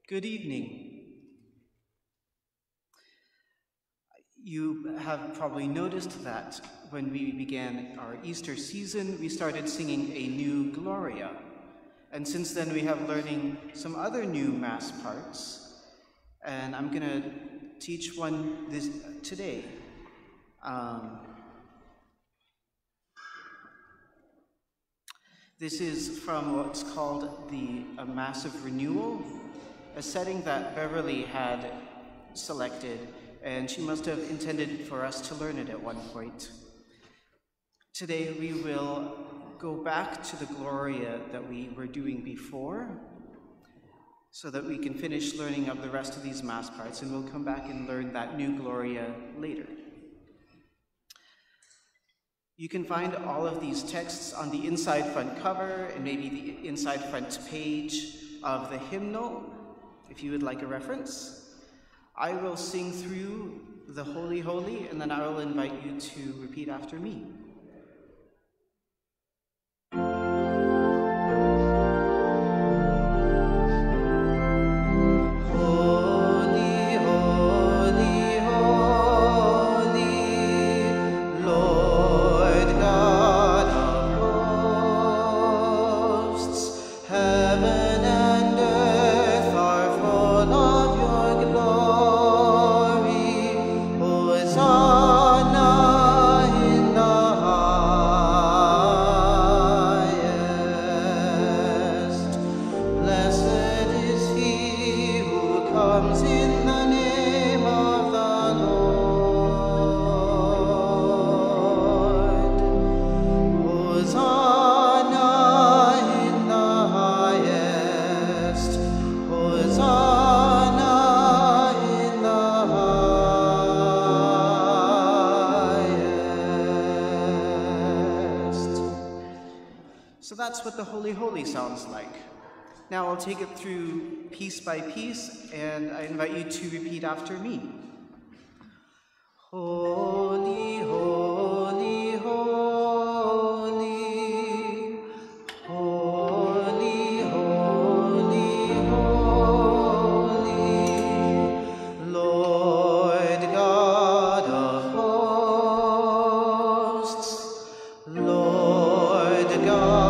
Good evening. You have probably noticed that when we began our Easter season, we started singing a new Gloria. And since then, we have learning some other new Mass parts. And I'm going to teach one today. This is from what's called a Mass of Renewal, a setting that Beverly had selected, and she must have intended for us to learn it at one point. Today we will go back to the Gloria that we were doing before, so that we can finish learning of the rest of these Mass parts, and we'll come back and learn that new Gloria later. You can find all of these texts on the inside front cover and maybe the inside front page of the hymnal, if you would like a reference. I will sing through the Holy, Holy, and then I will invite you to repeat after me. That's what the Holy, Holy sounds like. Now I'll take it through piece by piece, and I invite you to repeat after me. Holy, holy, holy, holy, holy, holy, Lord God of hosts, Lord God.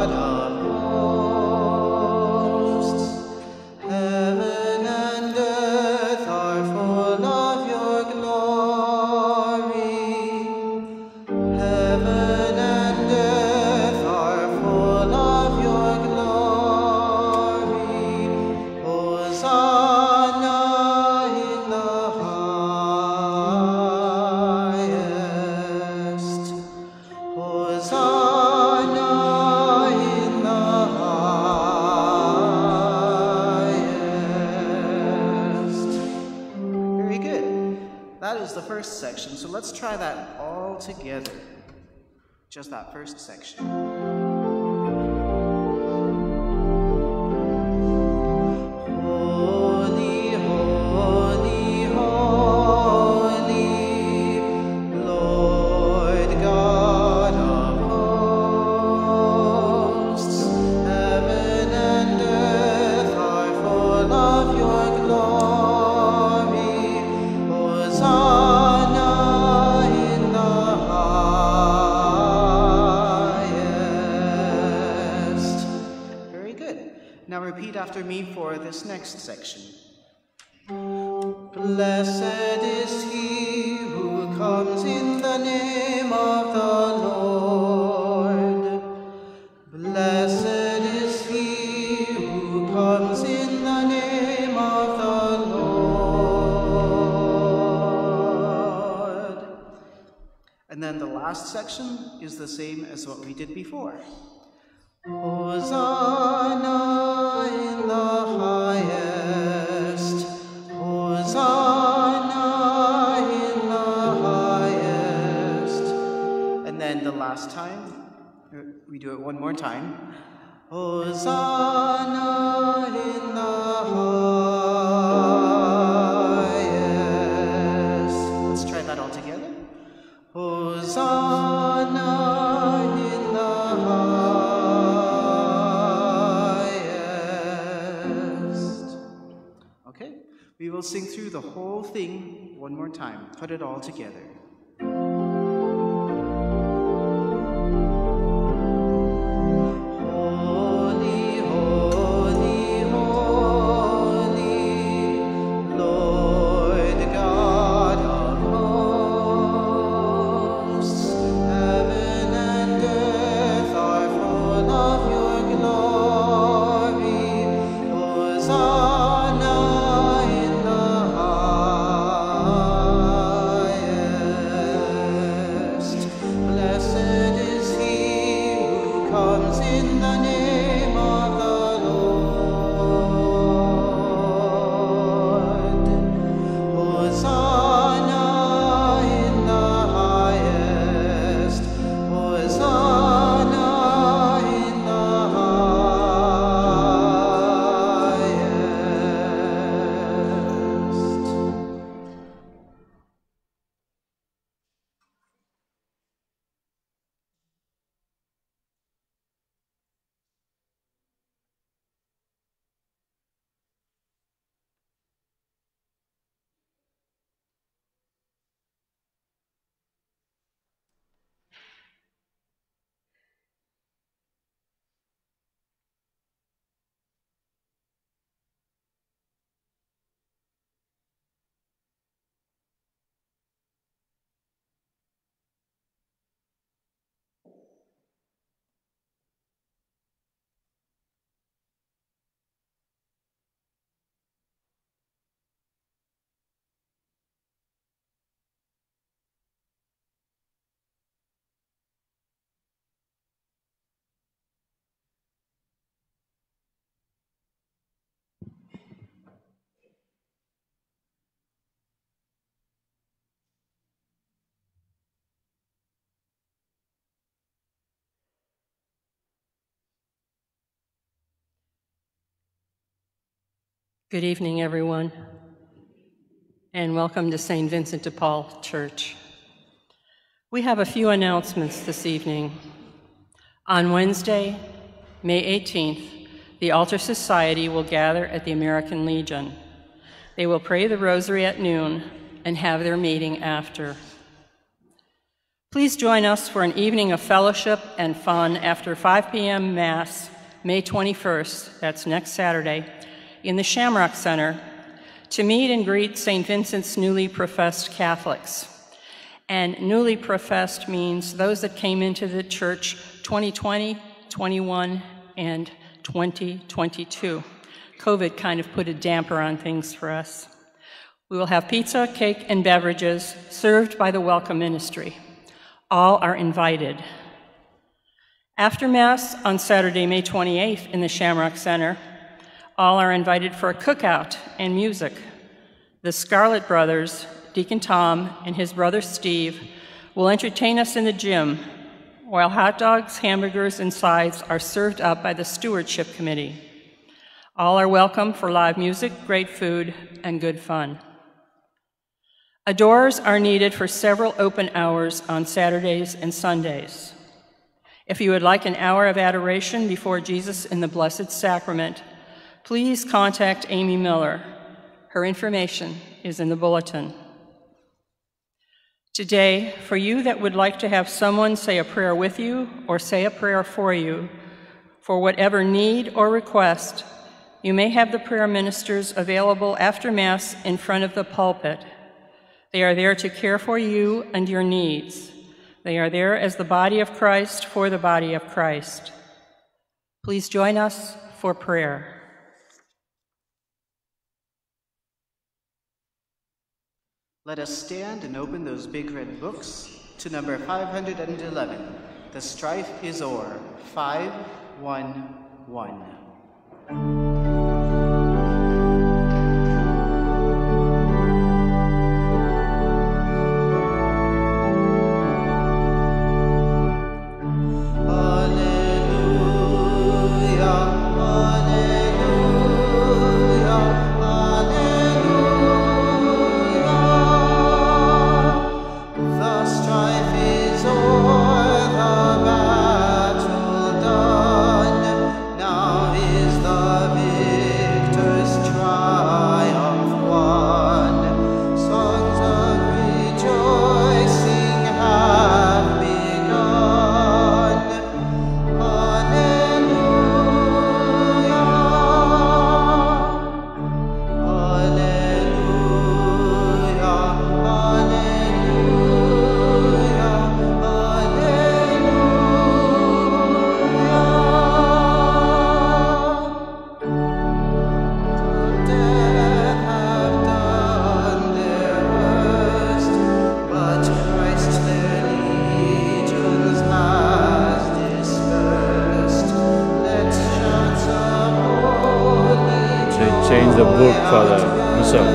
Section. So let's try that all together. Just that first section. Holy, holy, holy, Lord God of hosts, heaven and earth are full of your glory. Hosanna. Now repeat after me for this next section. Blessed is he who comes in the name of the Lord. Blessed is he who comes in the name of the Lord. And then the last section is the same as what we did before. Hosanna in the highest, Hosanna in the highest. And then the last time, we do it one more time. Hosanna in the highest. Let's try that all together. Hosanna in the highest. will sing through the whole thing one more time. Put it all together. Good evening, everyone, and welcome to St. Vincent de Paul Church. We have a few announcements this evening. On Wednesday, May 18th, the Altar Society will gather at the American Legion. They will pray the Rosary at noon and have their meeting after. Please join us for an evening of fellowship and fun after 5 p.m. Mass, May 21st, that's next Saturday, in the Shamrock Center to meet and greet St. Vincent's newly professed Catholics. And newly professed means those that came into the church 2020, 21, and 2022. COVID kind of put a damper on things for us. We will have pizza, cake, and beverages served by the Welcome Ministry. All are invited. After Mass on Saturday, May 28th in the Shamrock Center, all are invited for a cookout and music. The Scarlett Brothers, Deacon Tom and his brother Steve, will entertain us in the gym, while hot dogs, hamburgers, and sides are served up by the Stewardship Committee. All are welcome for live music, great food, and good fun. Adorers are needed for several open hours on Saturdays and Sundays. If you would like an hour of adoration before Jesus in the Blessed Sacrament, please contact Amy Miller. Her information is in the bulletin. Today, for you that would like to have someone say a prayer with you or say a prayer for you, for whatever need or request, you may have the prayer ministers available after Mass in front of the pulpit. They are there to care for you and your needs. They are there as the body of Christ for the body of Christ. Please join us for prayer. Let us stand and open those big red books to number 511. The strife is o'er. 511. Now is the a book for the missile.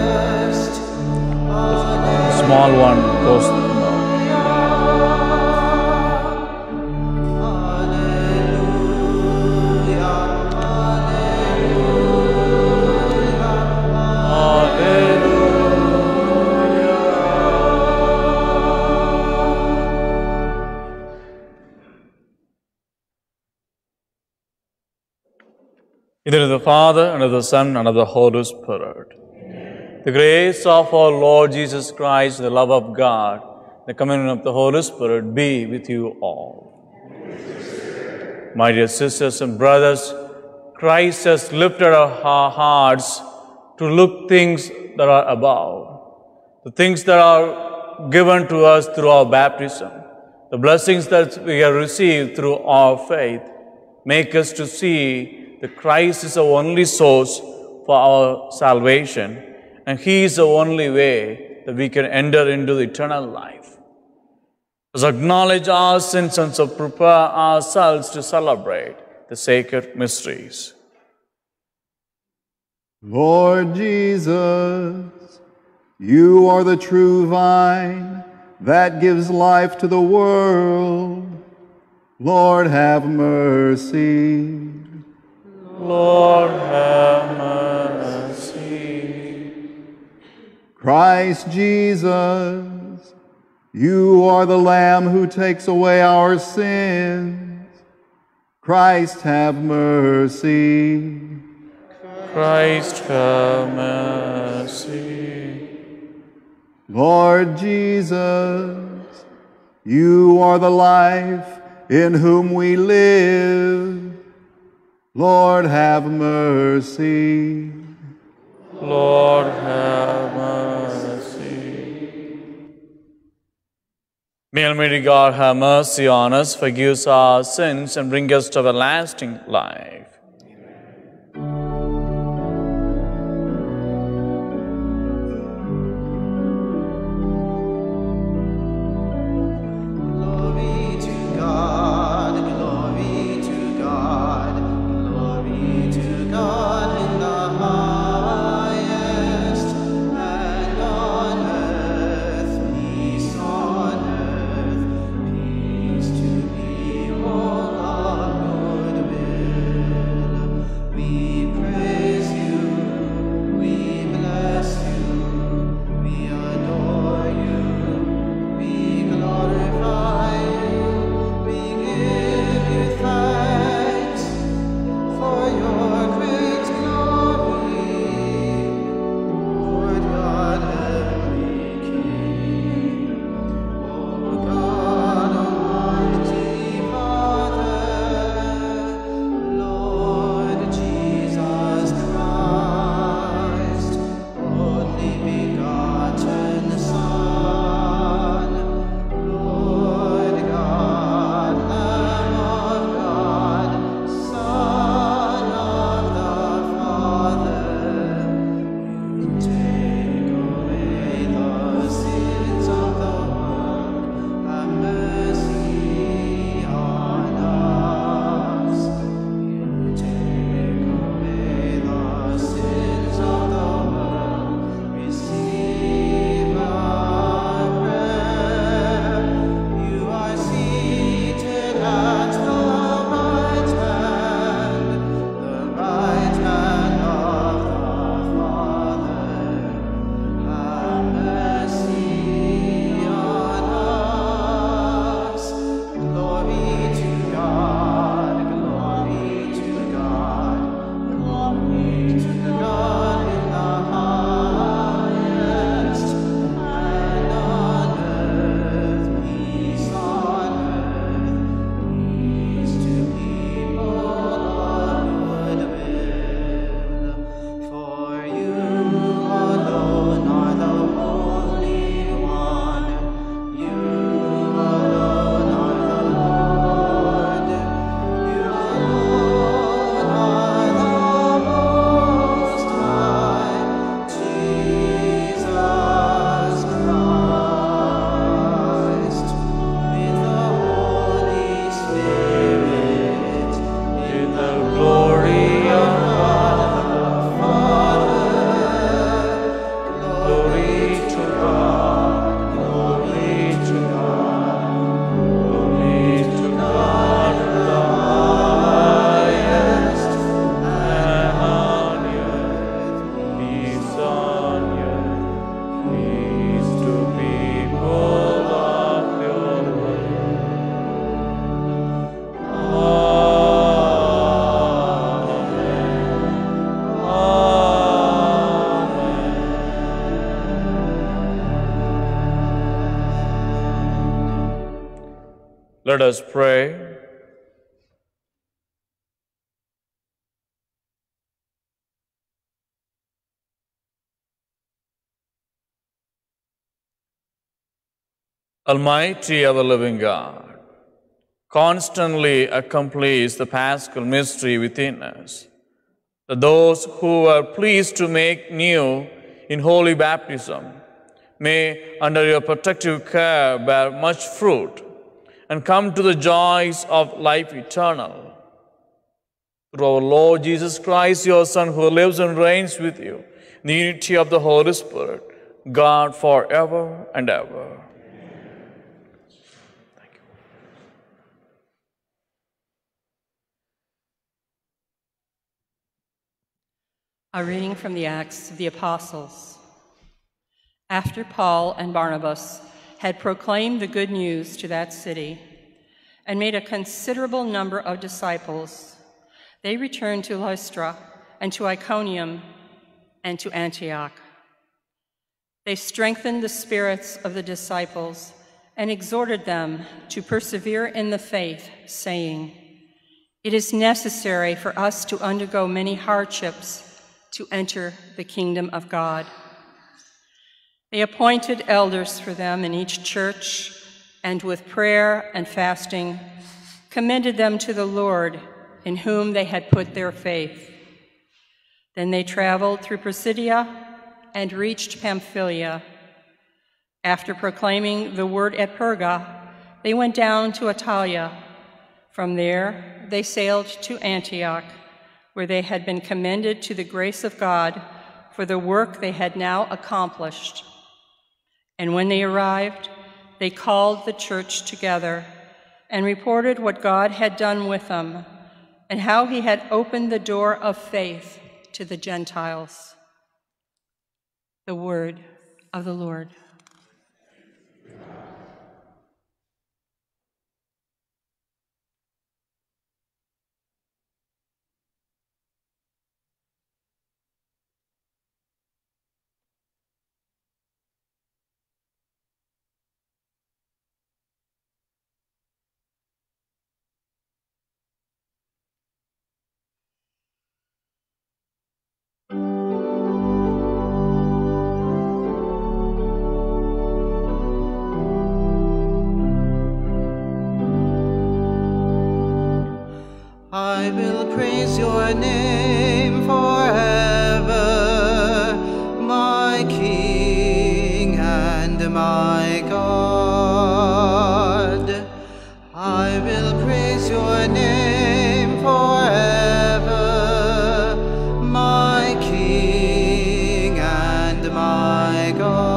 The small one goes. In the name of the Father, and of the Son, and of the Holy Spirit. The grace of our Lord Jesus Christ, the love of God, the communion of the Holy Spirit be with you all. My dear sisters and brothers, Christ has lifted our hearts to look things that are above, the things that are given to us through our baptism, the blessings that we have received through our faith, make us to see that Christ is the only source for our salvation, and He is the only way that we can enter into the eternal life. Let's acknowledge our sins and so prepare ourselves to celebrate the sacred mysteries. Lord Jesus, you are the true vine that gives life to the world. Lord, have mercy. Lord, have mercy. Christ Jesus, you are the Lamb who takes away our sins. Christ, have mercy. Christ, have mercy. Lord Jesus, you are the life in whom we live. Lord, have mercy. Lord, have mercy. May Almighty God have mercy on us, forgive us our sins, and bring us to everlasting life. Let us pray. Almighty ever-living God, constantly accomplish the Paschal mystery within us, that those who are pleased to make new in holy baptism may, under your protective care, bear much fruit and come to the joys of life eternal. Through our Lord Jesus Christ, your Son, who lives and reigns with you in the unity of the Holy Spirit, God forever and ever. A reading from the Acts of the Apostles. After Paul and Barnabas had proclaimed the good news to that city and made a considerable number of disciples, they returned to Lystra and to Iconium and to Antioch. They strengthened the spirits of the disciples and exhorted them to persevere in the faith, saying, "It is necessary for us to undergo many hardships to enter the kingdom of God." They appointed elders for them in each church, and with prayer and fasting, commended them to the Lord, in whom they had put their faith. Then they traveled through Pisidia and reached Pamphylia. After proclaiming the word at Perga, they went down to Attalia. From there, they sailed to Antioch, where they had been commended to the grace of God for the work they had now accomplished. And when they arrived, they called the church together and reported what God had done with them and how he had opened the door of faith to the Gentiles. The word of the Lord. I will praise your name forever, my King and my God. I will praise your name forever, my King and my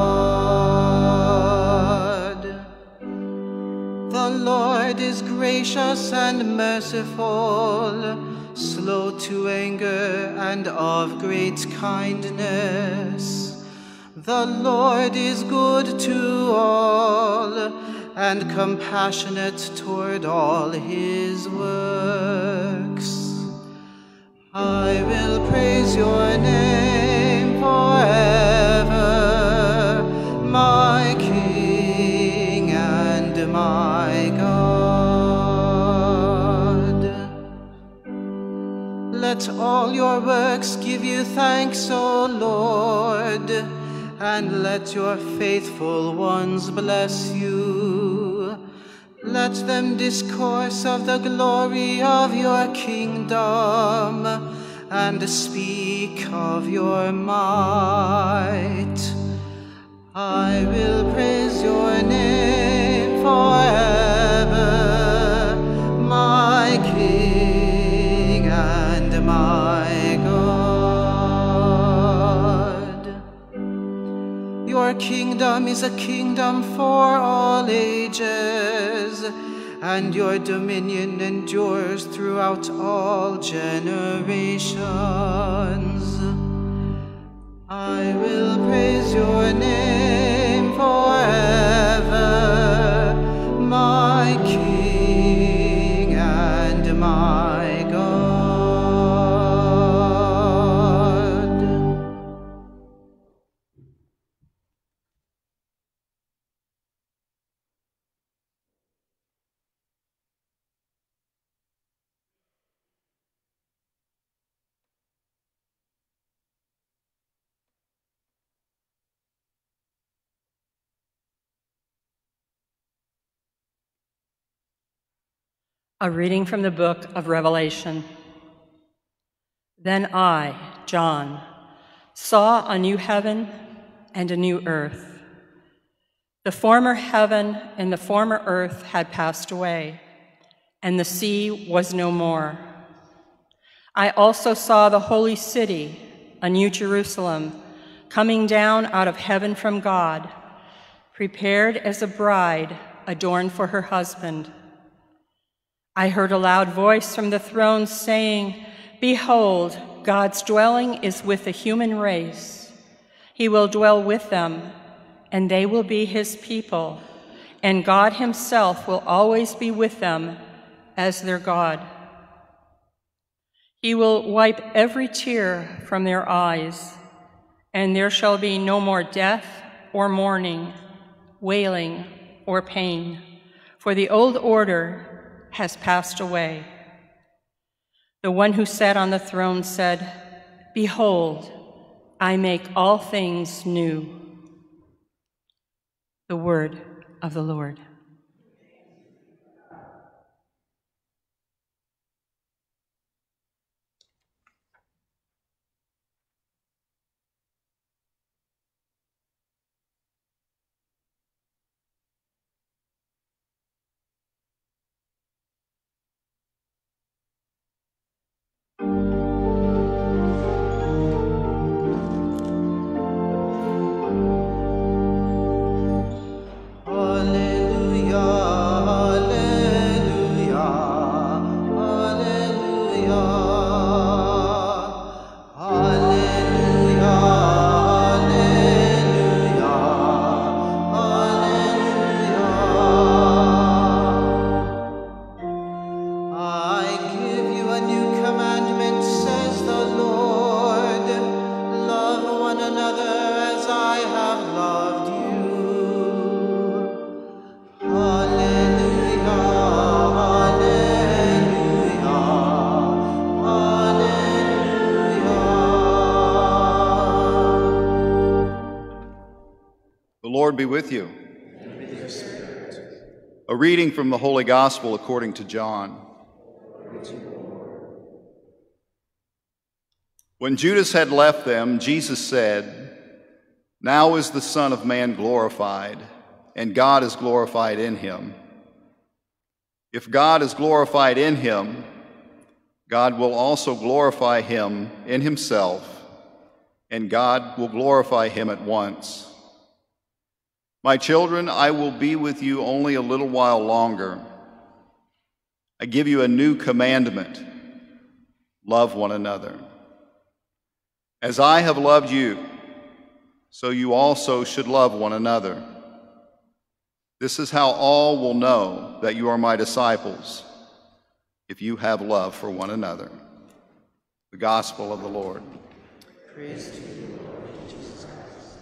God. The Lord is gracious and merciful, slow to anger and of great kindness. The Lord is good to all and compassionate toward all his works. I will praise your name forever, my King and my God. Let all your works give you thanks, O Lord, and let your faithful ones bless you. Let them discourse of the glory of your kingdom and speak of your might. I will praise your name forever, my King and my God. Your kingdom is a kingdom for all ages, and your dominion endures throughout all generations. I will praise your name forever, my King and my God. A reading from the book of Revelation. Then I, John, saw a new heaven and a new earth. The former heaven and the former earth had passed away, and the sea was no more. I also saw the holy city, a new Jerusalem, coming down out of heaven from God, prepared as a bride adorned for her husband. I heard a loud voice from the throne saying, "Behold, God's dwelling is with the human race. He will dwell with them, and they will be his people, and God himself will always be with them as their God. He will wipe every tear from their eyes, and there shall be no more death or mourning, wailing or pain, for the old order has passed away." The one who sat on the throne said, "Behold, I make all things new." The word of the Lord. Be with you. A reading from the Holy Gospel according to John. When Judas had left them, Jesus said, "Now is the Son of Man glorified, and God is glorified in him. If God is glorified in him, God will also glorify him in himself, and God will glorify him at once. My children, I will be with you only a little while longer. I give you a new commandment: love one another. As I have loved you, so you also should love one another. This is how all will know that you are my disciples, if you have love for one another." The Gospel of the Lord. Praise to you, Lord Jesus Christ.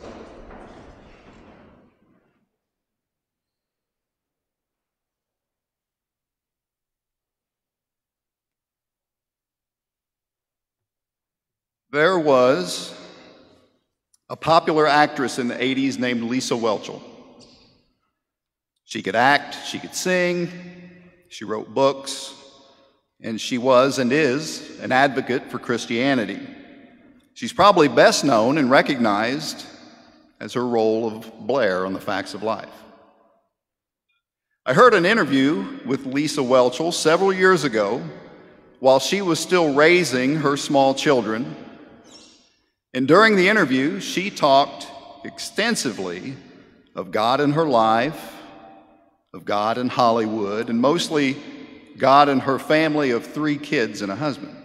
There was a popular actress in the 80s named Lisa Whelchel. She could act, she could sing, she wrote books, and she was and is an advocate for Christianity. She's probably best known and recognized as her role of Blair on The Facts of Life. I heard an interview with Lisa Whelchel several years ago while she was still raising her small children. And during the interview, she talked extensively of God in her life, of God in Hollywood, and mostly God and her family of 3 kids and a husband.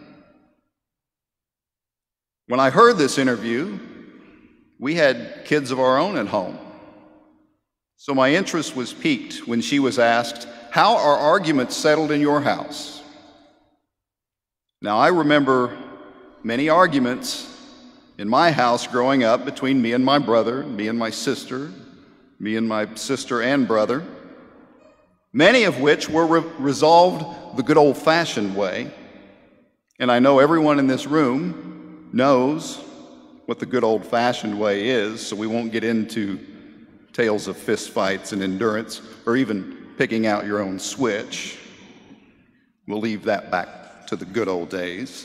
When I heard this interview, we had kids of our own at home. So my interest was piqued when she was asked, "How are arguments settled in your house?" Now, I remember many arguments in my house growing up between me and my brother, me and my sister and brother, many of which were resolved the good old-fashioned way. And I know everyone in this room knows what the good old-fashioned way is, so we won't get into tales of fistfights and endurance, or even picking out your own switch. We'll leave that back to the good old days.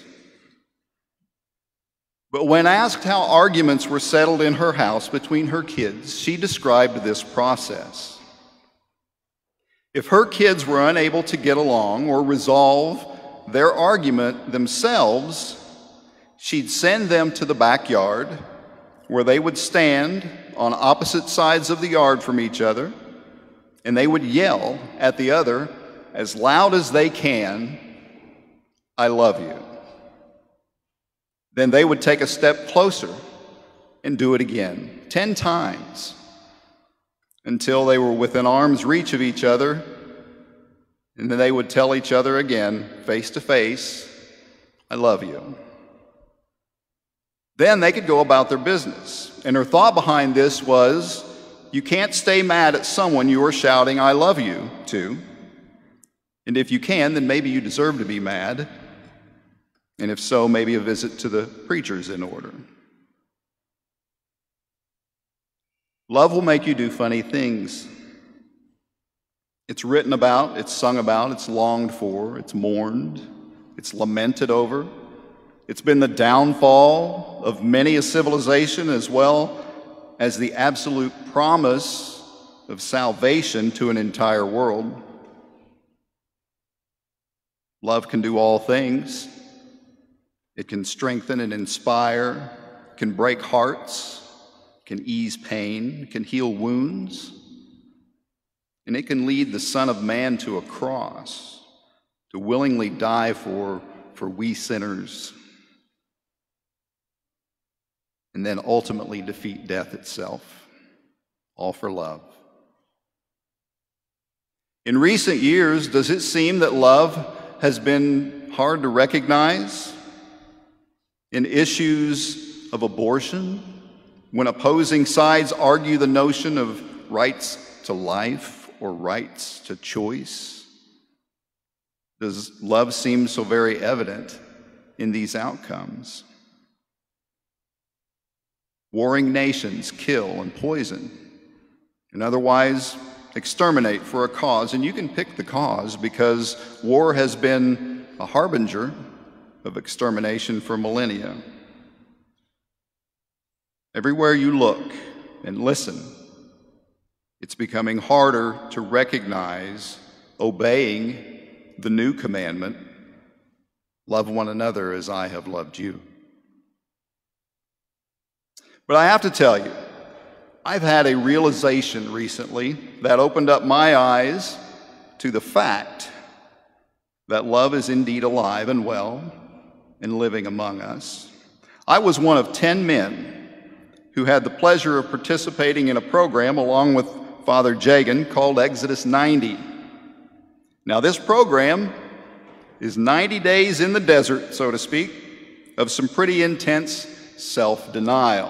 But when asked how arguments were settled in her house between her kids, she described this process. If her kids were unable to get along or resolve their argument themselves, she'd send them to the backyard where they would stand on opposite sides of the yard from each other, and they would yell at the other as loud as they can, "I love you." Then they would take a step closer and do it again, 10 times, until they were within arm's reach of each other, and then they would tell each other again, face to face, "I love you." Then they could go about their business. And her thought behind this was, you can't stay mad at someone you are shouting "I love you" to. And if you can, then maybe you deserve to be mad. And if so, maybe a visit to the preacher's in order. Love will make you do funny things. It's written about, it's sung about, it's longed for, it's mourned, it's lamented over. It's been the downfall of many a civilization, as well as the absolute promise of salvation to an entire world. Love can do all things. It can strengthen and inspire, can break hearts, can ease pain, can heal wounds, and it can lead the Son of Man to a cross, to willingly die for we sinners, and then ultimately defeat death itself, all for love. In recent years, does it seem that love has been hard to recognize in issues of abortion, when opposing sides argue the notion of rights to life or rights to choice? Does love seem so very evident in these outcomes? Warring nations kill and poison and otherwise exterminate for a cause, and you can pick the cause because war has been a harbinger of extermination for millennia. Everywhere you look and listen, it's becoming harder to recognize obeying the new commandment, love one another as I have loved you. But I have to tell you, I've had a realization recently that opened up my eyes to the fact that love is indeed alive and well and living among us. I was one of 10 men who had the pleasure of participating in a program along with Father Jegan called Exodus 90. Now, this program is 90 days in the desert, so to speak, of some pretty intense self-denial.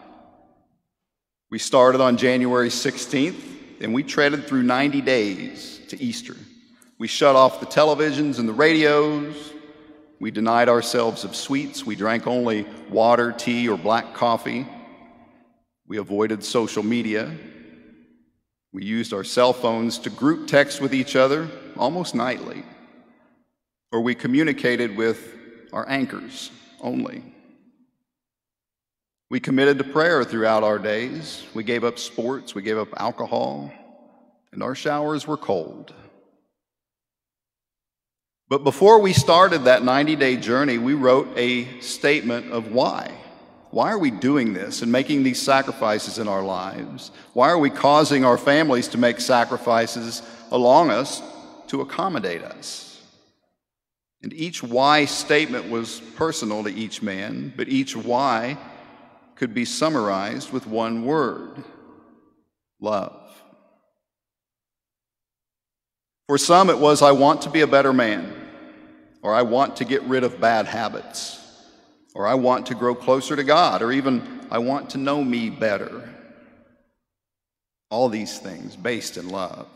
We started on January 16th, and we treaded through 90 days to Easter. We shut off the televisions and the radios. We denied ourselves of sweets. We drank only water, tea, or black coffee. We avoided social media. We used our cell phones to group text with each other almost nightly, or we communicated with our anchors only. We committed to prayer throughout our days. We gave up sports, we gave up alcohol, and our showers were cold. But before we started that 90-day journey, we wrote a statement of why. Why are we doing this and making these sacrifices in our lives? Why are we causing our families to make sacrifices along us to accommodate us? And each why statement was personal to each man, but each why could be summarized with one word: love. For some it was, I want to be a better man, or I want to get rid of bad habits, or I want to grow closer to God, or even I want to know me better. All these things based in love.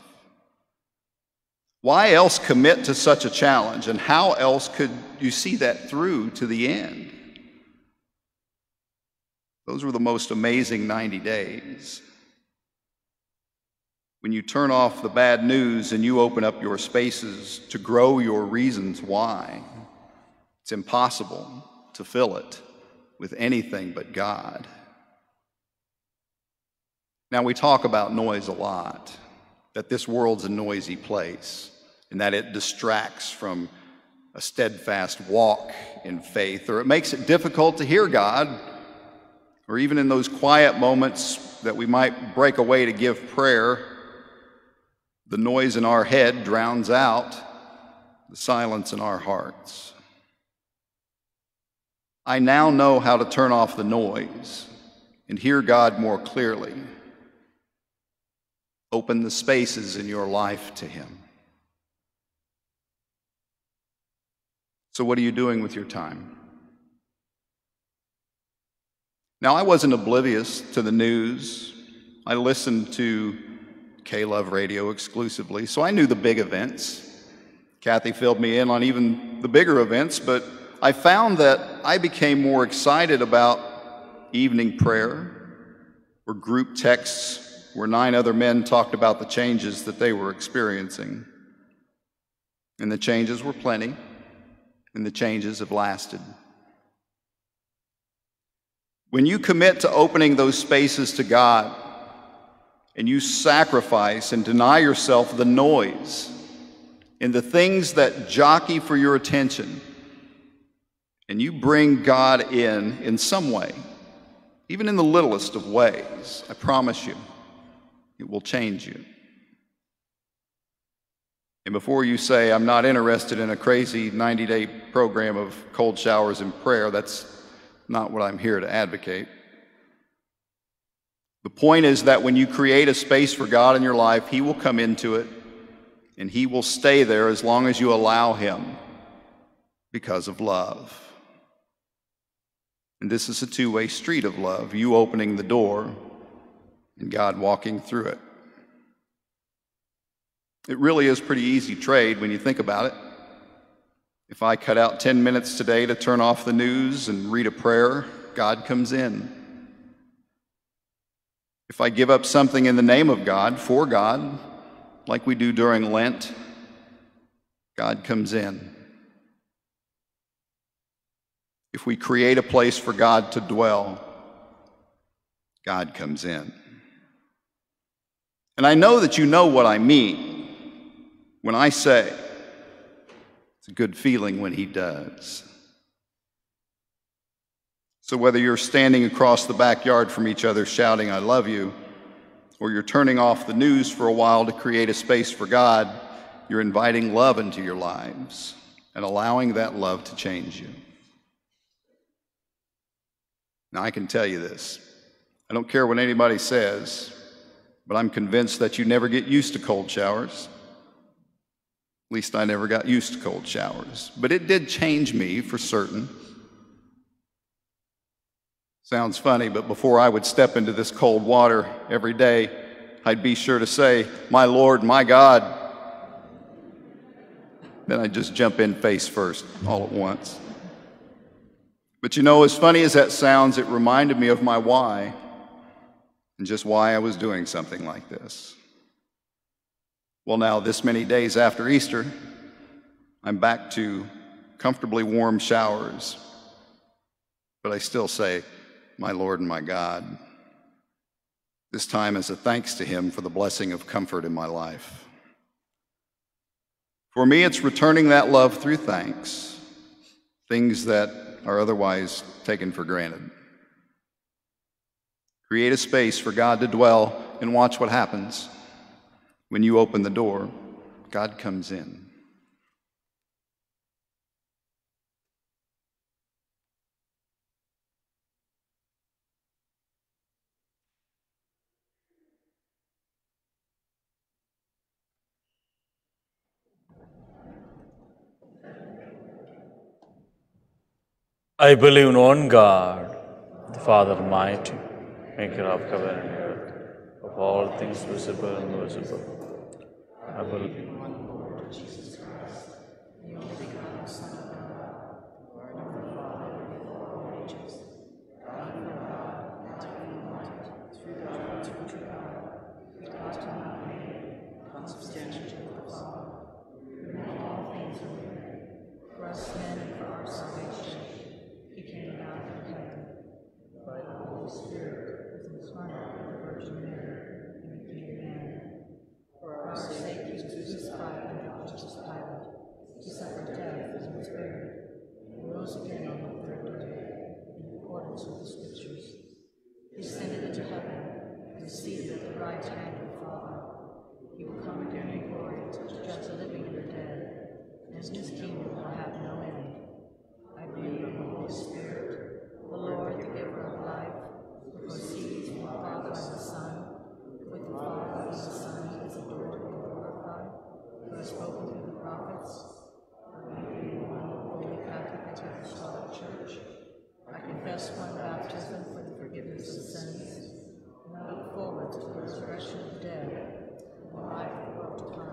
Why else commit to such a challenge, and how else could you see that through to the end? Those were the most amazing 90 days. when you turn off the bad news and you open up your spaces to grow your reasons why, it's impossible to fill it with anything but God. Now, we talk about noise a lot, that this world's a noisy place, and that it distracts from a steadfast walk in faith, or it makes it difficult to hear God, or even in those quiet moments that we might break away to give prayer, the noise in our head drowns out the silence in our hearts. I now know how to turn off the noise and hear God more clearly. Open the spaces in your life to Him. So what are you doing with your time? Now, I wasn't oblivious to the news. I listened to K-Love Radio exclusively, so I knew the big events. Kathy filled me in on even the bigger events, but I found that I became more excited about evening prayer or group texts where 9 other men talked about the changes that they were experiencing. And the changes were plenty, and the changes have lasted. When you commit to opening those spaces to God, and you sacrifice and deny yourself the noise and the things that jockey for your attention, and you bring God in some way, even in the littlest of ways, I promise you, it will change you. And before you say, I'm not interested in a crazy 90-day program of cold showers and prayer, that's not what I'm here to advocate. The point is that when you create a space for God in your life, He will come into it, and He will stay there as long as you allow Him, because of love. And this is a two-way street of love, you opening the door and God walking through it. It really is pretty easy trade when you think about it. If I cut out 10 minutes today to turn off the news and read a prayer, God comes in. If I give up something in the name of God, for God, like we do during Lent, God comes in. If we create a place for God to dwell, God comes in. And I know that you know what I mean when I say it's a good feeling when He does. So whether you're standing across the backyard from each other shouting, I love you, or you're turning off the news for a while to create a space for God, you're inviting love into your lives and allowing that love to change you. Now, I can tell you this. I don't care what anybody says, but I'm convinced that you never get used to cold showers. At least I never got used to cold showers. But it did change me for certain. Sounds funny, but before I would step into this cold water every day, I'd be sure to say, my Lord, my God. Then I'd just jump in face first, all at once. But you know, as funny as that sounds, it reminded me of my why, and just why I was doing something like this. Well, now, this many days after Easter, I'm back to comfortably warm showers, but I still say, my Lord and my God, this time as a thanks to Him for the blessing of comfort in my life. For me, it's returning that love through thanks, things that are otherwise taken for granted. Create a space for God to dwell and watch what happens. When you open the door, God comes in. I believe in one God, the Father Almighty, maker of heaven and earth, of all things visible and invisible. I believe in one Lord Jesus Christ, the only begotten Son of God, Lord of the Father before all ages, God of God, and to be anointed through God, through God, begotten, his kingdom will have no end. I believe in the Holy Spirit, the Lord, the giver of life, who proceeds from the Father and the Son, with the Father and the Son is adored and glorified, who has spoken through the prophets. I believe in one holy Catholic and Apostolic Church. I confess one baptism for the forgiveness of sins, and I look forward to the resurrection of the dead and the life of the world to come.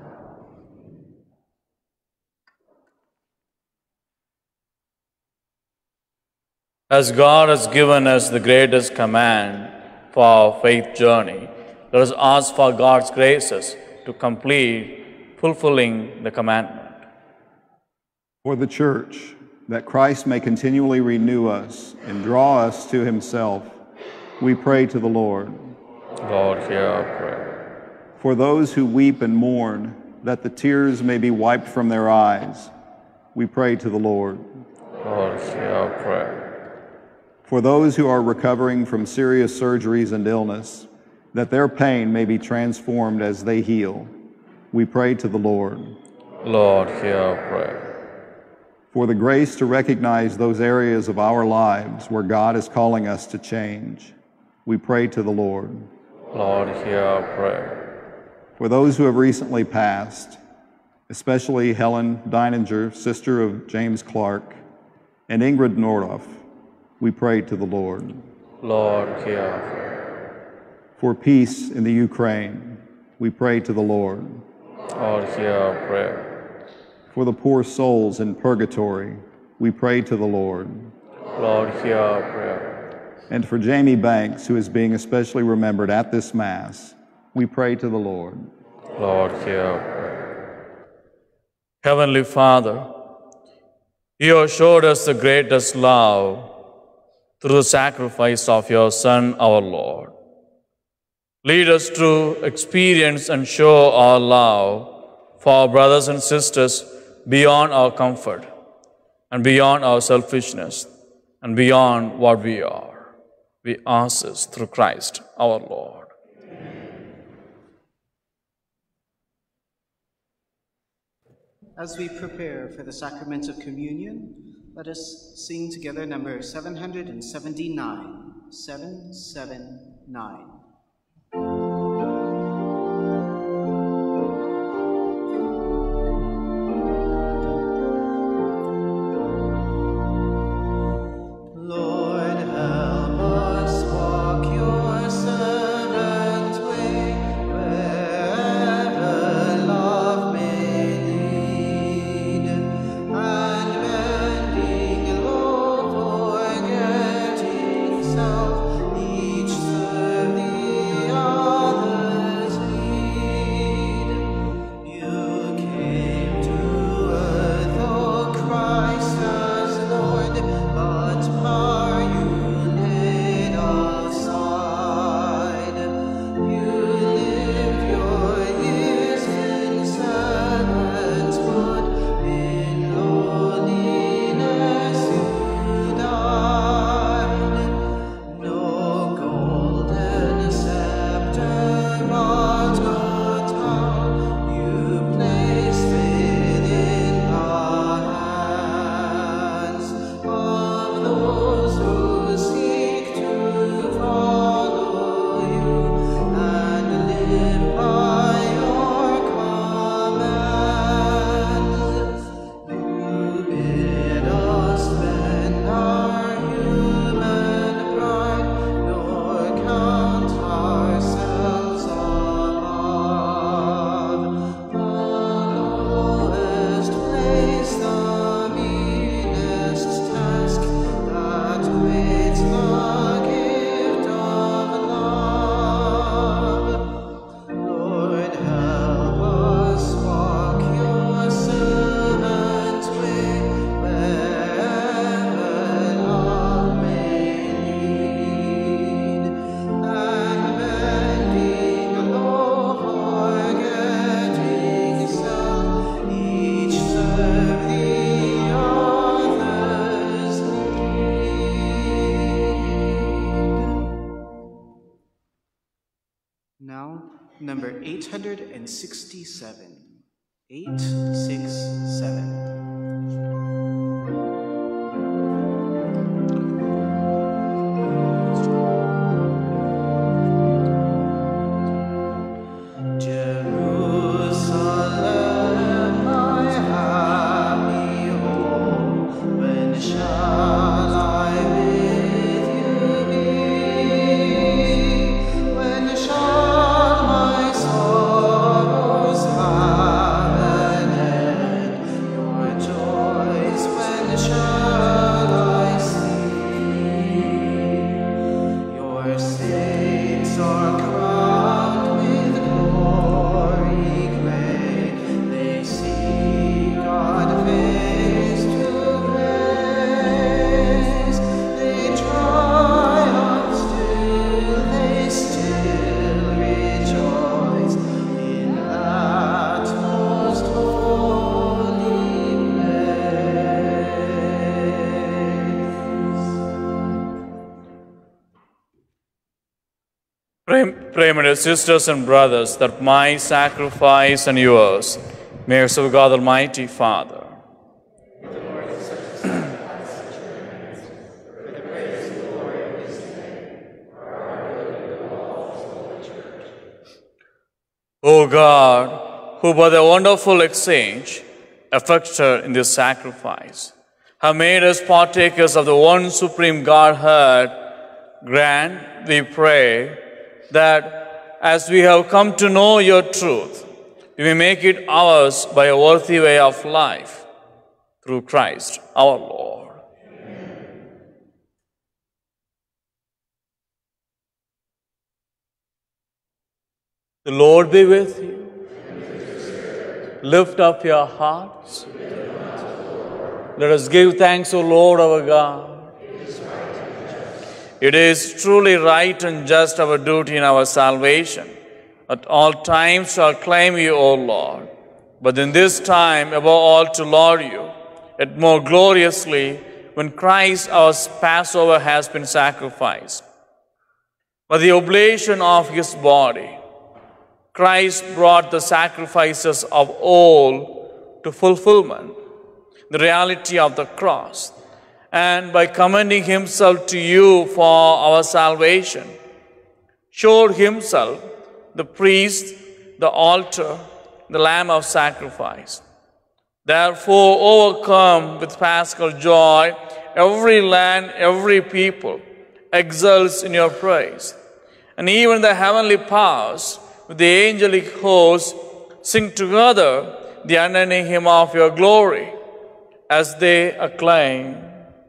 As God has given us the greatest command for our faith journey, let us ask for God's graces to complete fulfilling the commandment. For the Church, that Christ may continually renew us and draw us to himself, we pray to the Lord. Lord, hear our prayer. For those who weep and mourn, that the tears may be wiped from their eyes, we pray to the Lord. Lord, hear our prayer. For those who are recovering from serious surgeries and illness, that their pain may be transformed as they heal, we pray to the Lord. Lord, hear our prayer. For the grace to recognize those areas of our lives where God is calling us to change, we pray to the Lord. Lord, hear our prayer. For those who have recently passed, especially Helen Deininger, sister of James Clark, and Ingrid Nordhoff, we pray to the Lord. Lord, hear our prayer. For peace in the Ukraine, we pray to the Lord. Lord, hear our prayer. For the poor souls in purgatory, we pray to the Lord. Lord, hear our prayer. And for Jamie Banks, who is being especially remembered at this Mass, we pray to the Lord. Lord, hear our prayer. Heavenly Father, you have showed us the greatest love through the sacrifice of your Son, our Lord. Lead us to experience and show our love for our brothers and sisters beyond our comfort and beyond our selfishness and beyond what we are. We ask this through Christ, our Lord. As we prepare for the sacrament of communion, let us sing together number 779, 779. Now, number 867, 8, 6, 7. Jerusalem, my happy home, when shall I with you be? When shall my sorrows have an end? Your joys, when shall I see? Your saints are crowned with glory great. They see God face to face. They triumph still, they still rejoice in that most holy place. Pray, my dear sisters and brothers, that my sacrifice and yours may serve God Almighty Father. O God, who by the wonderful exchange effected in this sacrifice have made us partakers of the one supreme Godhead, grant, we pray, that as we have come to know your truth, we may make it ours by a worthy way of life, through Christ our Lord. The Lord be with you. Lift up your hearts. Let us give thanks, O Lord our God. It is truly right and just our duty in our salvation at all times to acclaim you, O Lord, but in this time above all to laud you, yet more gloriously when Christ our Passover has been sacrificed. By the oblation of his body, Christ brought the sacrifices of old to fulfillment, the reality of the cross, and by commending himself to you for our salvation, showed himself the priest, the altar, the lamb of sacrifice. Therefore, overcome with paschal joy, every land, every people exults in your praise. And even the heavenly powers with the angelic hosts sing together the unending hymn of your glory as they acclaim.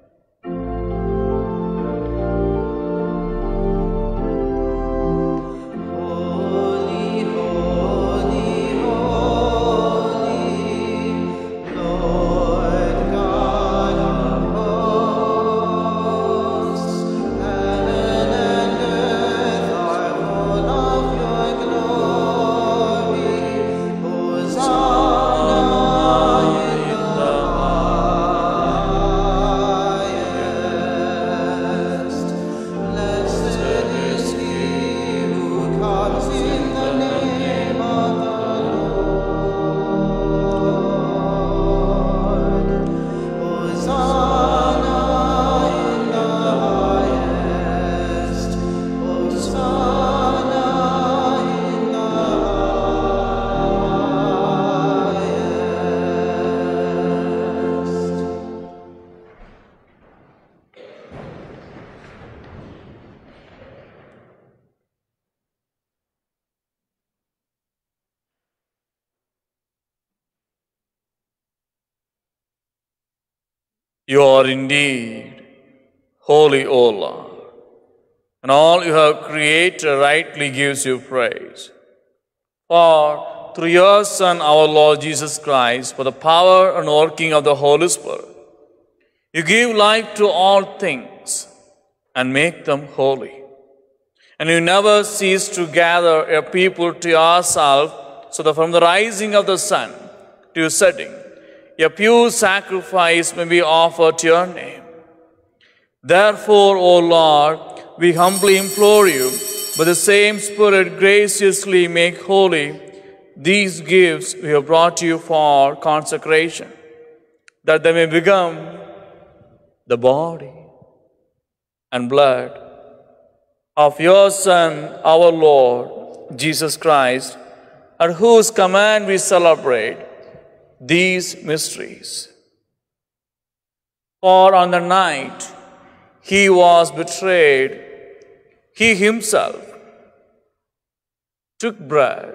You are indeed holy, O Lord, and all you have created rightly gives you praise. For through your Son, our Lord Jesus Christ, for the power and working of the Holy Spirit, you give life to all things and make them holy. And you never cease to gather a people to yourself, so that from the rising of the sun to its setting, a pure sacrifice may be offered to your name. Therefore, O Lord, we humbly implore you, by the same Spirit graciously make holy these gifts we have brought to you for consecration, that they may become the body and blood of your Son, our Lord, Jesus Christ, at whose command we celebrate these mysteries. For on the night he was betrayed, he himself took bread,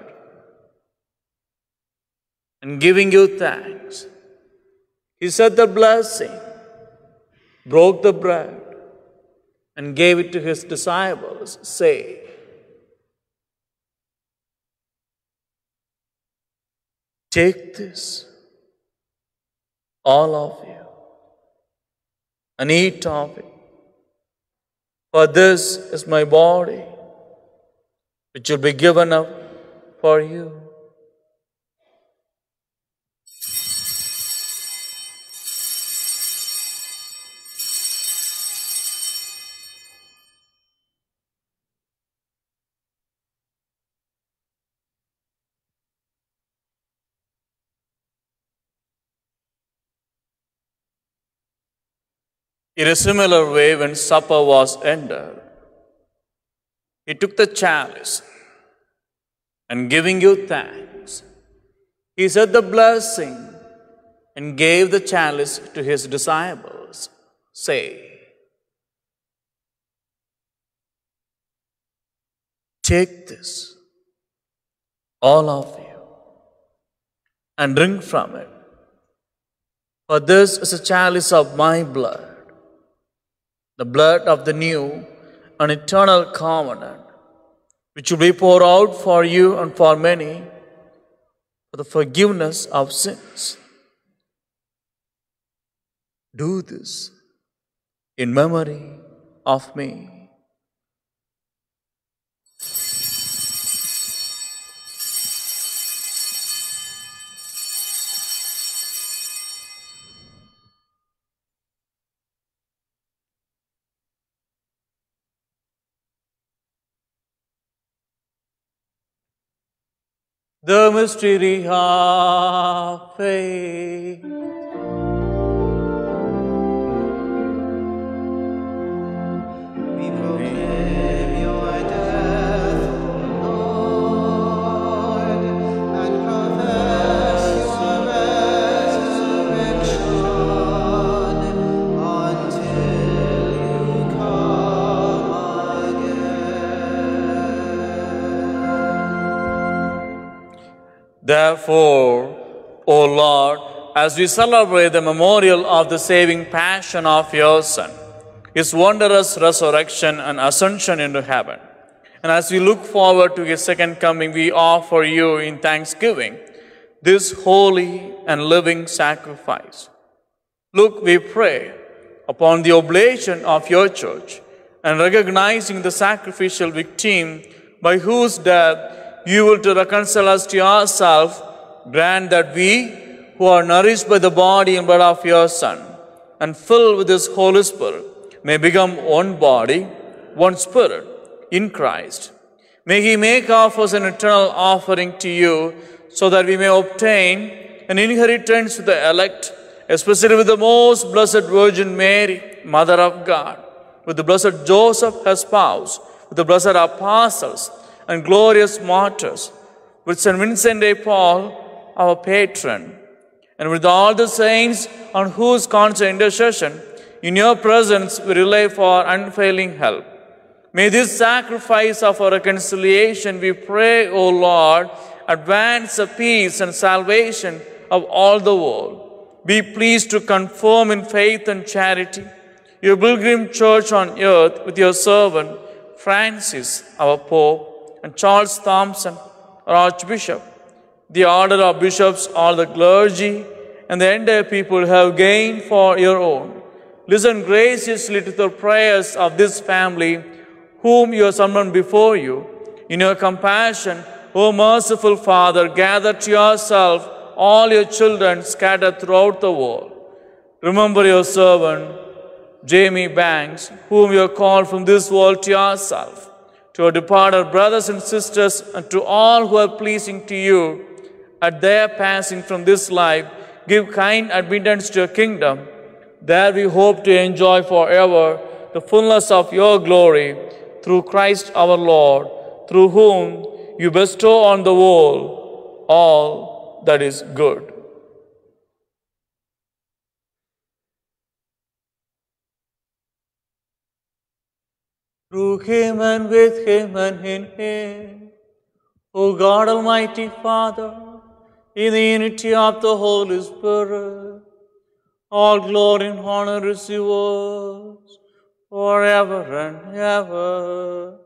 and giving you thanks, he said the blessing, broke the bread, and gave it to his disciples, saying, "Take this, all of you, and eat of it, for this is my body, which will be given up for you." In a similar way, when supper was ended, he took the chalice, and giving you thanks, he said the blessing and gave the chalice to his disciples, saying, "Take this, all of you, and drink from it, for this is a chalice of my blood, the blood of the new and eternal covenant, which will be poured out for you and for many for the forgiveness of sins. Do this in memory of me." The mystery of faith. We proclaim your death, O Lord, and profess your resurrection until you come again. Therefore, O Lord, as we celebrate the memorial of the saving passion of your Son, his wondrous resurrection and ascension into heaven, and as we look forward to his second coming, we offer you in thanksgiving this holy and living sacrifice. Look, we pray, upon the oblation of your church, and recognizing the sacrificial victim by whose death you will to reconcile us to yourself, grant that we, who are nourished by the body and blood of your Son, and filled with his Holy Spirit, may become one body, one Spirit, in Christ. May he make of us an eternal offering to you, so that we may obtain an inheritance with the elect, especially with the most blessed Virgin Mary, Mother of God, with the blessed Joseph, her spouse, with the blessed apostles and glorious martyrs, with St. Vincent de Paul, our patron, and with all the saints on whose constant intercession in your presence we rely for unfailing help. May this sacrifice of our reconciliation, we pray, O Lord, advance the peace and salvation of all the world. Be pleased to confirm in faith and charity your pilgrim church on earth with your servant Francis, our Pope, and Charles Thompson, our Archbishop, the order of bishops, all the clergy, and the entire people have gained for your own. Listen graciously to the prayers of this family, whom you have summoned before you. In your compassion, O merciful Father, gather to yourself all your children scattered throughout the world. Remember your servant, Jamie Banks, whom you have called from this world to yourself. To our departed brothers and sisters, and to all who are pleasing to you, At their passing from this life, give kind admittance to your kingdom. There we hope to enjoy forever the fullness of your glory through Christ our Lord, through whom you bestow on the world all that is good. Through him and with him and in him, O God Almighty Father, in the unity of the Holy Spirit, all glory and honor is yours forever and ever.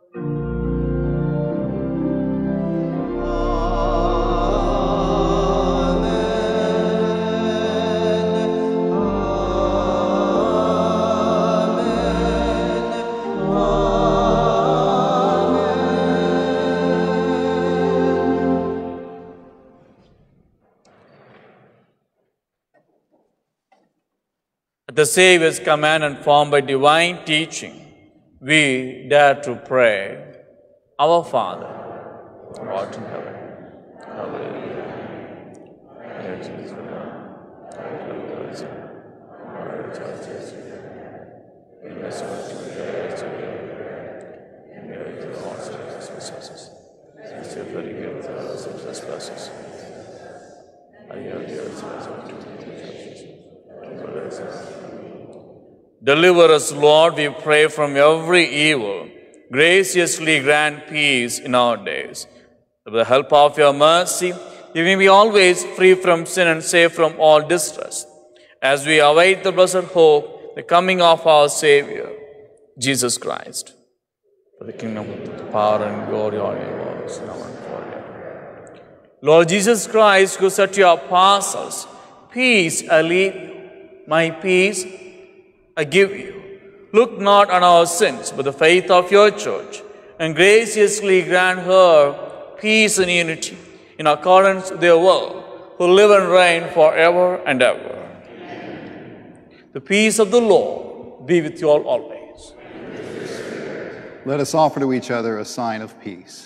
At the Savior's command and formed by divine teaching, we dare to pray. Our Father, who art in heaven, hallowed be thy name. Thy kingdom come, thy will be done. Our righteousness is in us, and give us our trespasses, as we forgive those who trespass us. And lead us not into temptation, but deliver us from evil. Deliver us, Lord, we pray, from every evil. Graciously grant peace in our days. With the help of your mercy, we may be always free from sin and safe from all distress, as we await the blessed hope, the coming of our Savior, Jesus Christ. For the kingdom, the power, and glory are yours, now and forever. Lord Jesus Christ, who said to your apostles, peace I leave you, my peace I give you. Look not on our sins, but the faith of your church, and graciously grant her peace and unity in accordance with your will, who live and reign forever and ever. The peace of the Lord be with you all always. Let us offer to each other a sign of peace.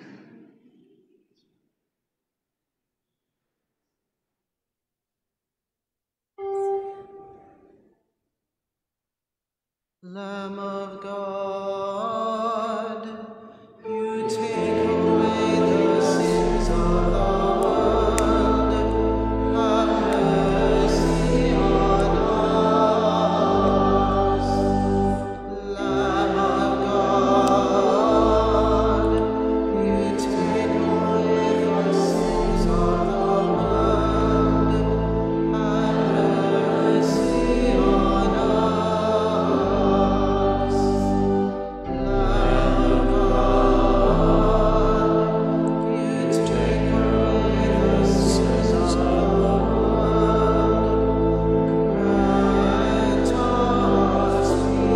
Lamb of God, you take away the sins of the world. Have mercy on us. Lamb of God, you take away the sins of the world. Have mercy on us. Lamb of God, you take away the sins of the world. Grant us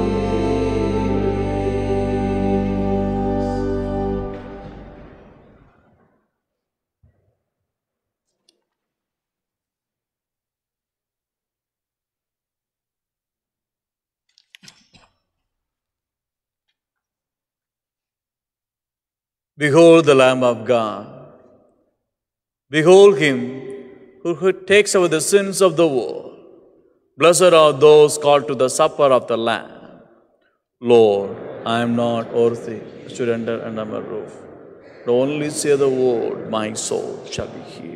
Behold the Lamb of God. Behold him who takes away the sins of the world. Blessed are those called to the supper of the Lamb. Lord, I am not worthy to enter under my roof, but only say the word, my soul shall be healed.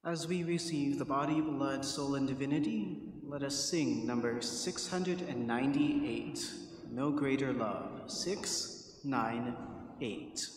As we receive the body, blood, soul, and divinity, let us sing number 698, No Greater Love, 698.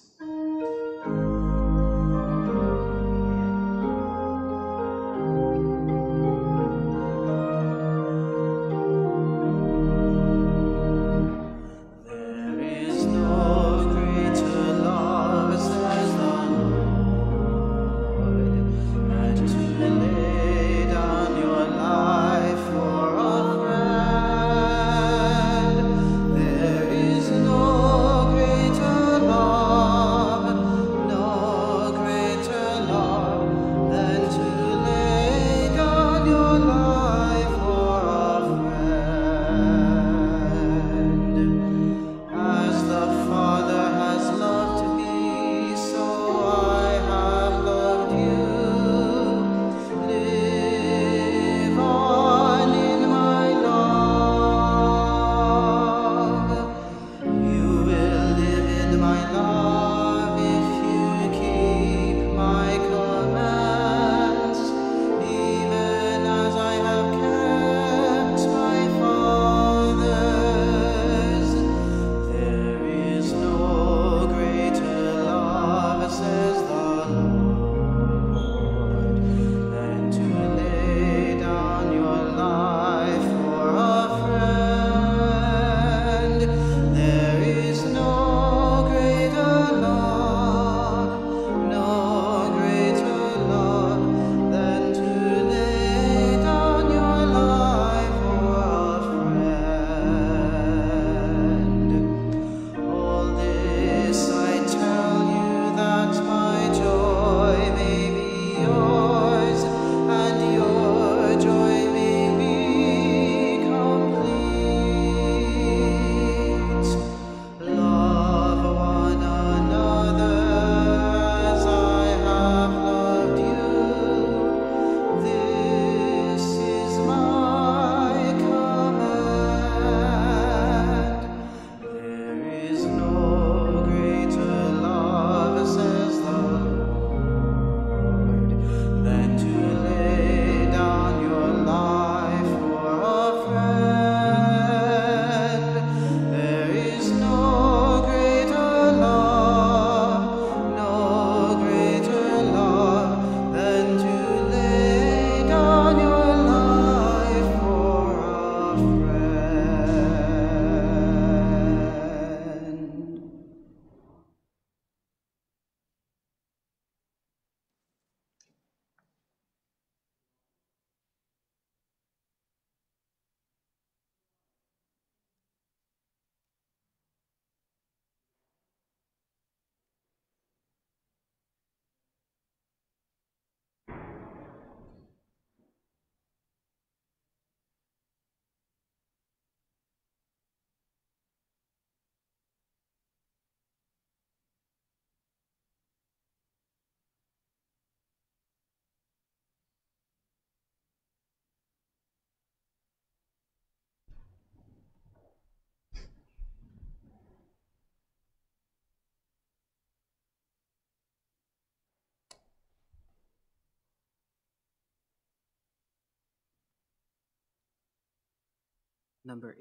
Number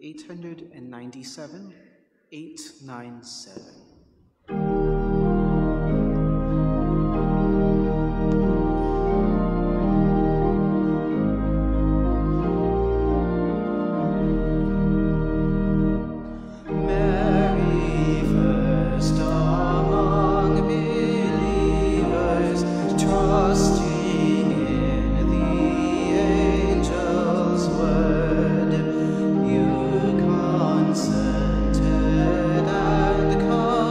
897, 897. Consented and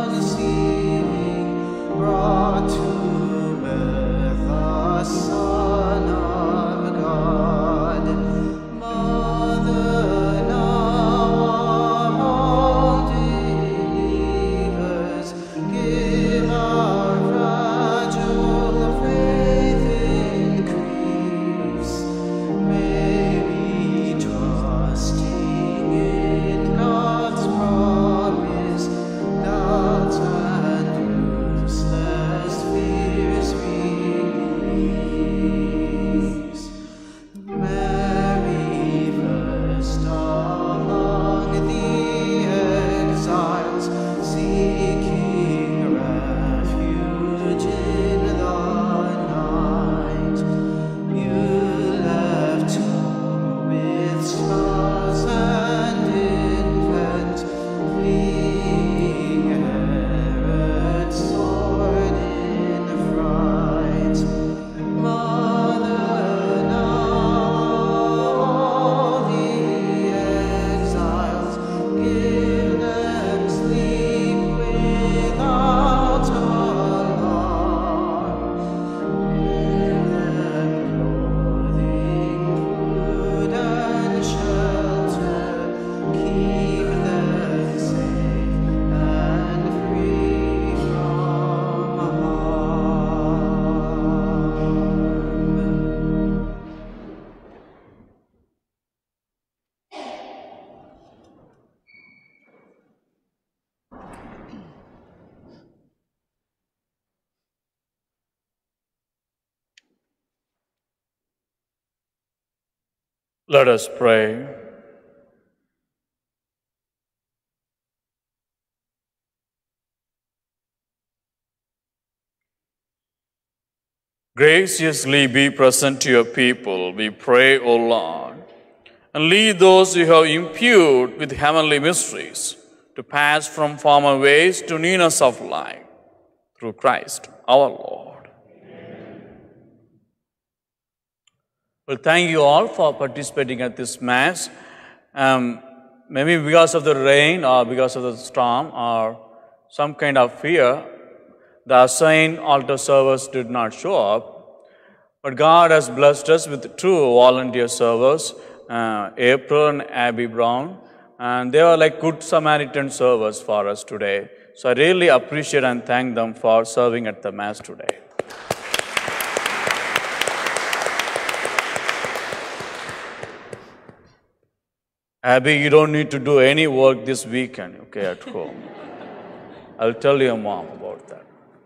Let us pray. Graciously be present to your people, we pray, O Lord, and lead those you have imbued with heavenly mysteries to pass from former ways to newness of life, through Christ our Lord. Amen. Well, thank you all for participating at this Mass. Maybe because of the rain or because of the storm or some kind of fear, the assigned altar servers did not show up, but God has blessed us with two volunteer servers, April and Abby Brown, and they are like good Samaritan servers for us today. So I really appreciate and thank them for serving at the Mass today. Abby, you don't need to do any work this weekend, okay, at home. I'll tell your mom about that.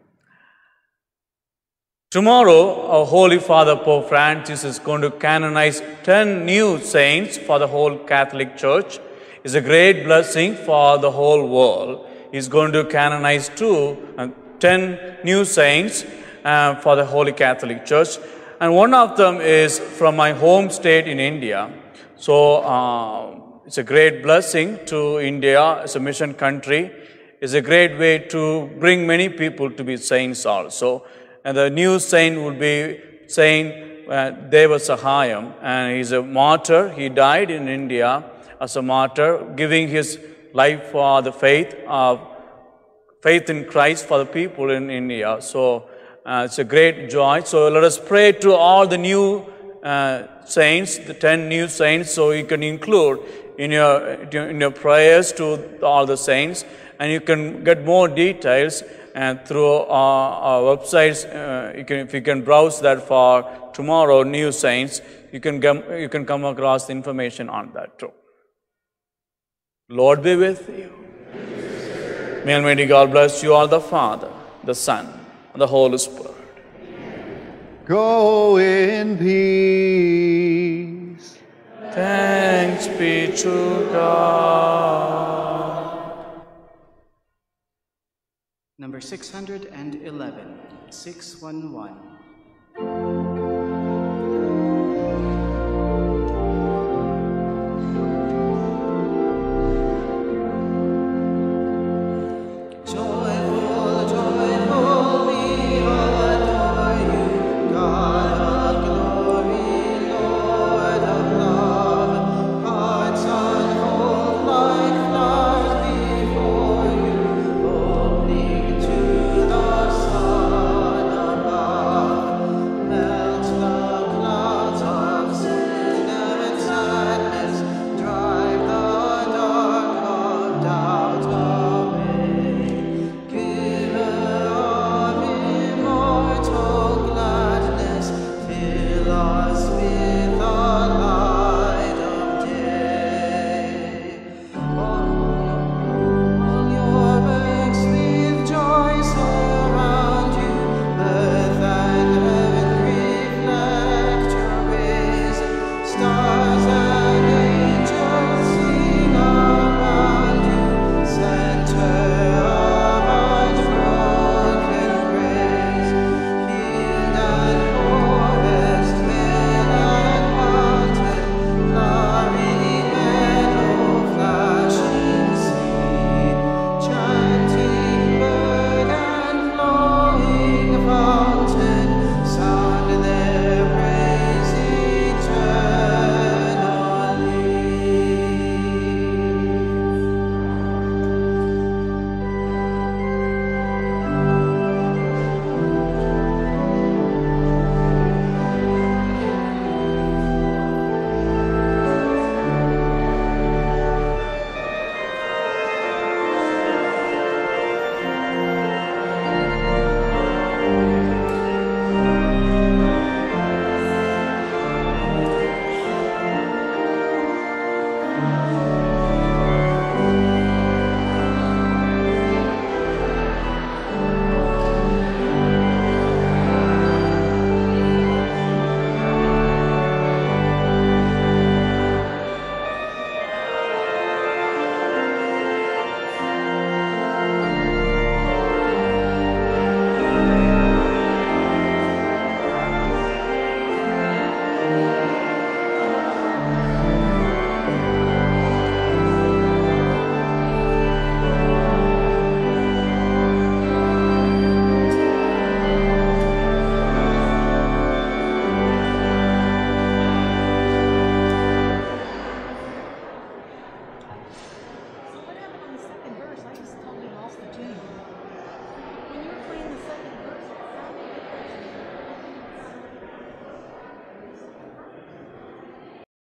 Tomorrow, our Holy Father Pope Francis is going to canonize 10 new saints for the whole Catholic Church. It's a great blessing for the whole world. He's going to canonize 10 new saints for the Holy Catholic Church. And one of them is from my home state in India. So it's a great blessing to India as a mission country. It's a great way to bring many people to be saints also. And the new saint would be Saint Deva Sahayam, and he's a martyr. He died in India as a martyr, giving his life for the faith in Christ for the people in India. So it's a great joy. So let us pray to all the new saints, the 10 new saints, so you can include in your prayers to all the saints, and you can get more details and through our websites. If you can browse that for tomorrow, new saints, you can come across the information on that too. Lord be with you. May Almighty God bless you all, the Father, the Son, and the Holy Spirit. Go in peace. Thanks be to God. Number 611, 611.